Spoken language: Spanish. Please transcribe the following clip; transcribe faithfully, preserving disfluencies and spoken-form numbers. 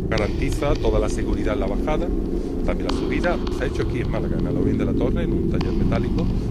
Garantiza toda la seguridad en la bajada, también la subida. Se ha hecho aquí en Málaga, en Alaurín de la Torre, en un taller metálico,